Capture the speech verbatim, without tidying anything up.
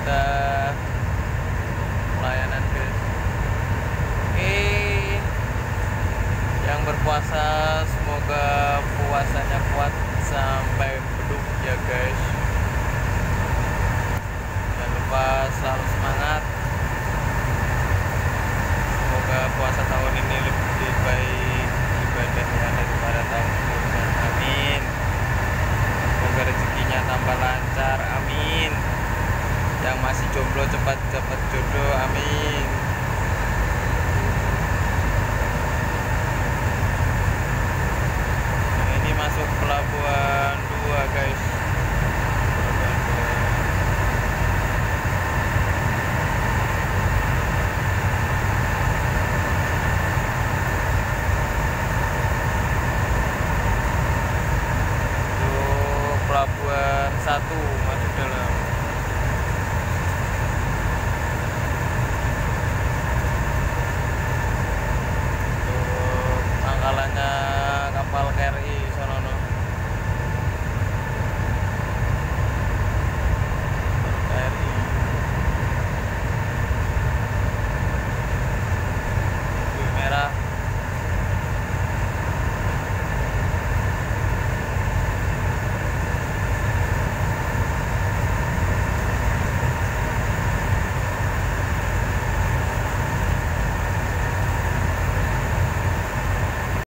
udah pelayanan guys. Oke, yang berpuasa semoga puasanya kuat sampai beduk ya guys. Jangan lupa selalu semangat. Semoga puasa tahun ini lebih baik ibadahnya daripada tahun sebelumnya. Amin. Semoga rezekinya tambah lancar. Amin. Yang masih jomblo cepat-cepat jodoh. Amin.